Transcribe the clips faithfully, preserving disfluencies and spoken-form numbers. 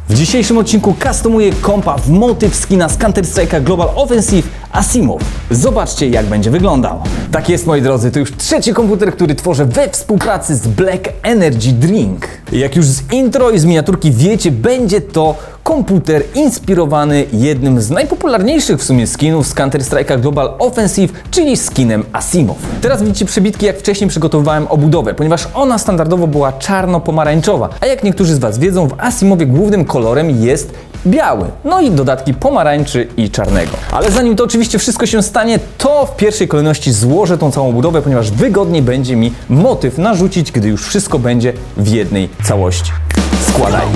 W dzisiejszym odcinku customuję kompa w motyw skina z Counter Strike'a Global Offensive Asimov. Zobaczcie, jak będzie wyglądał. Tak jest, moi drodzy, to już trzeci komputer, który tworzę we współpracy z Black Energy Drink. Jak już z intro i z miniaturki wiecie, będzie to komputer inspirowany jednym z najpopularniejszych w sumie skinów z Counter Strike'a Global Offensive, czyli skinem Asimov. Teraz widzicie przebitki, jak wcześniej przygotowywałem obudowę, ponieważ ona standardowo była czarno-pomarańczowa, a jak niektórzy z Was wiedzą, w Asimowie głównym kolorem jest biały, no i dodatki pomarańczy i czarnego. Ale zanim to oczywiście wszystko się stanie, to w pierwszej kolejności złożę tą całą budowę, ponieważ wygodniej będzie mi motyw narzucić, gdy już wszystko będzie w jednej całości. Składajmy.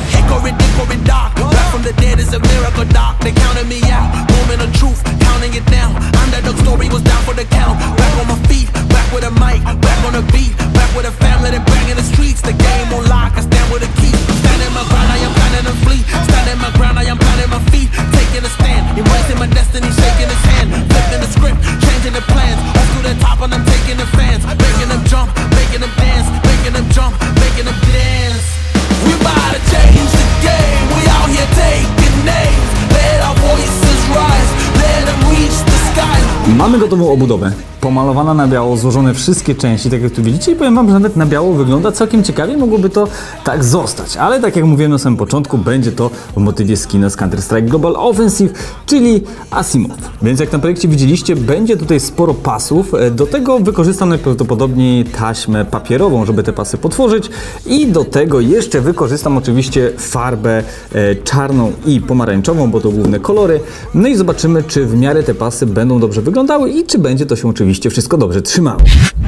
Mamy gotową obudowę, pomalowana na biało, złożone wszystkie części, tak jak tu widzicie, i powiem Wam, że nawet na biało wygląda całkiem ciekawie, mogłoby to tak zostać, ale tak jak mówiłem na samym początku, będzie to w motywie skina z Counter Strike Global Offensive, czyli Asimov. Więc jak na projekcie widzieliście, będzie tutaj sporo pasów, do tego wykorzystam najprawdopodobniej taśmę papierową, żeby te pasy potworzyć, i do tego jeszcze wykorzystam oczywiście farbę e, czarną i pomarańczową, bo to główne kolory, no i zobaczymy, czy w miarę te pasy będą dobrze wyglądały i czy będzie to się oczywiście wszystko dobrze trzymało.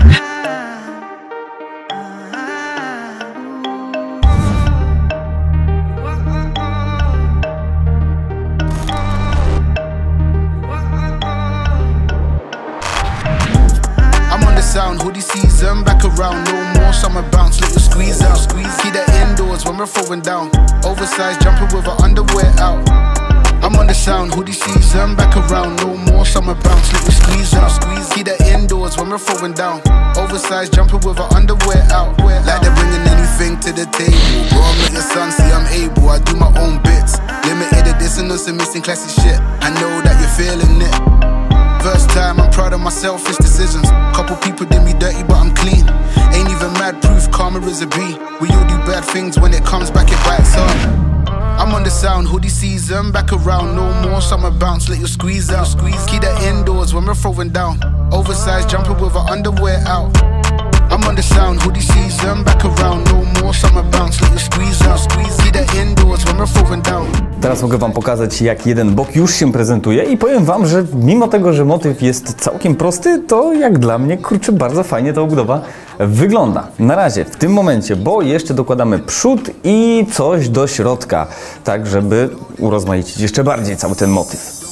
Sound, hoodie season, back around, no more summer bounce, little squeeze out, squeeze, keep that indoors when we're throwing down, oversized jumper with our underwear out. I'm on the sound, hoodie season, back around, no more summer bounce, little squeeze out, squeeze, keep that indoors when we're throwing down, oversized jumper with our underwear out, like they're bringing anything to the table, bro, I'm not your son, see I'm able, I do my own bits, limited edition, some missing classic shit, I know that you're feeling it. First time, I'm proud of my selfish decisions. Couple people did me dirty, but I'm clean. Ain't even mad proof, karma is a B. We all do bad things, when it comes back, it bites up. I'm on the sound, hoodie season, back around, no more summer bounce, let you squeeze out, squeeze. Keep that indoors when we're throwing down, oversized jumper with our underwear out. I'm on the sound, hoodie season, back around, no more summer bounce, let you squeeze out, squeeze. Keep that indoors when we're throwing down. Teraz mogę Wam pokazać, jak jeden bok już się prezentuje, i powiem Wam, że mimo tego, że motyw jest całkiem prosty, to jak dla mnie, kurczę, bardzo fajnie ta obudowa wygląda. Na razie, w tym momencie, bo jeszcze dokładamy przód i coś do środka, tak żeby urozmaicić jeszcze bardziej cały ten motyw.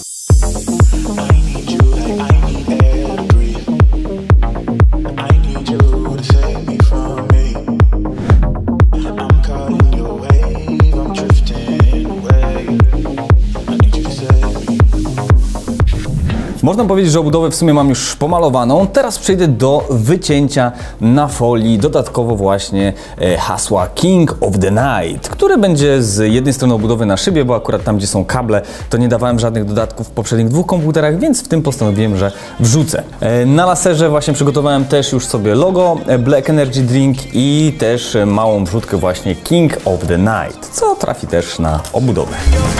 Można powiedzieć, że obudowę w sumie mam już pomalowaną. Teraz przejdę do wycięcia na folii dodatkowo właśnie e, hasła King of the Night, które będzie z jednej strony obudowy na szybie, bo akurat tam, gdzie są kable, to nie dawałem żadnych dodatków w poprzednich dwóch komputerach, więc w tym postanowiłem, że wrzucę. E, na laserze właśnie przygotowałem też już sobie logo Black Energy Drink i też małą wrzutkę właśnie King of the Night, co trafi też na obudowę.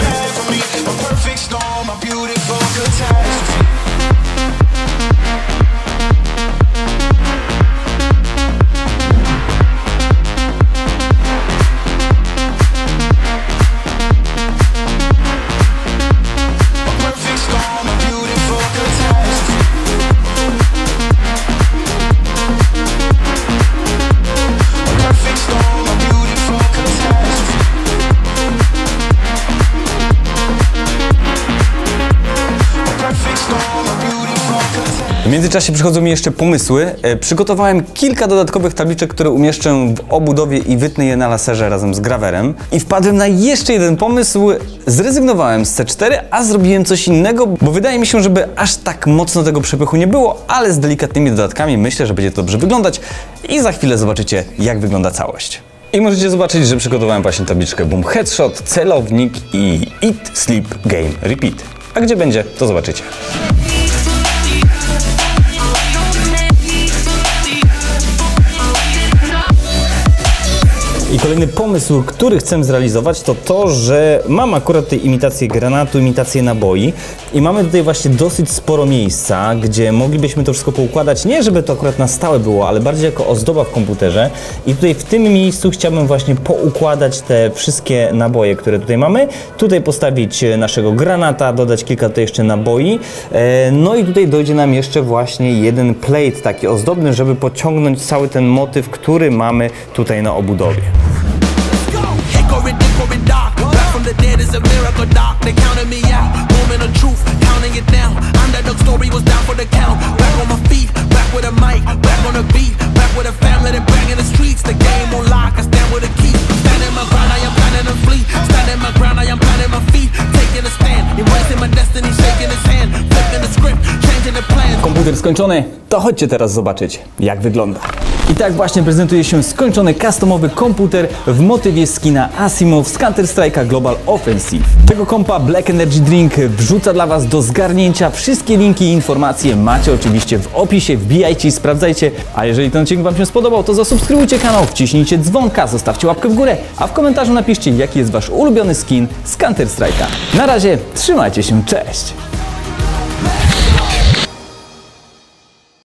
W międzyczasie przychodzą mi jeszcze pomysły. Przygotowałem kilka dodatkowych tabliczek, które umieszczę w obudowie i wytnę je na laserze razem z grawerem. I wpadłem na jeszcze jeden pomysł. Zrezygnowałem z C cztery, a zrobiłem coś innego, bo wydaje mi się, żeby aż tak mocno tego przepychu nie było, ale z delikatnymi dodatkami myślę, że będzie to dobrze wyglądać i za chwilę zobaczycie, jak wygląda całość. I możecie zobaczyć, że przygotowałem właśnie tabliczkę Boom Headshot, celownik i Eat, Sleep, Game, Repeat. A gdzie będzie, to zobaczycie. I kolejny pomysł, który chcę zrealizować, to to, że mam akurat tej imitację granatu, imitację naboi i mamy tutaj właśnie dosyć sporo miejsca, gdzie moglibyśmy to wszystko poukładać, nie żeby to akurat na stałe było, ale bardziej jako ozdoba w komputerze. I tutaj w tym miejscu chciałbym właśnie poukładać te wszystkie naboje, które tutaj mamy. Tutaj postawić naszego granata, dodać kilka tutaj jeszcze naboi. No i tutaj dojdzie nam jeszcze właśnie jeden plate taki ozdobny, żeby pociągnąć cały ten motyw, który mamy tutaj na obudowie. Komputer skończony, to chodźcie teraz zobaczyć, jak wygląda. I tak właśnie prezentuje się skończony customowy komputer w motywie skina Asimov z Counter Strike'a Global Offensive. Tego kompa Black Energy Drink wrzuca dla Was do zgarnięcia. Wszystkie linki i informacje macie oczywiście w opisie, wbijajcie i sprawdzajcie. A jeżeli ten odcinek Wam się spodobał, to zasubskrybujcie kanał, wciśnijcie dzwonka, zostawcie łapkę w górę, a w komentarzu napiszcie, jaki jest Wasz ulubiony skin z Counter Strike'a. Na razie, trzymajcie się, cześć!